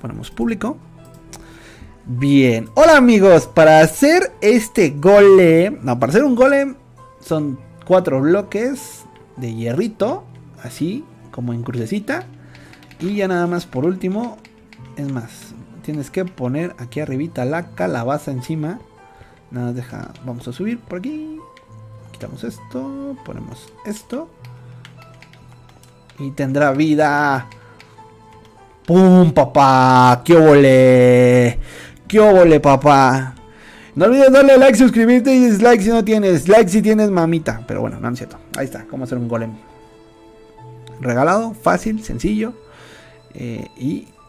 Ponemos público. Bien. Hola amigos, para hacer este golem, no, para hacer un golem son 4 bloques de hierrito, así como en crucecita. Y ya nada más por último, es más, tienes que poner aquí arribita la calabaza encima. Nada, deja, vamos a subir por aquí. Quitamos esto, ponemos esto. Y tendrá vida. ¡Pum, papá! ¡Qué óvole! ¡Qué óvole, papá! No olvides darle like, suscribirte y dislike si no tienes. Like si tienes, mamita. Pero bueno, no es cierto. Ahí está, cómo hacer un golem. Regalado, fácil, sencillo. Y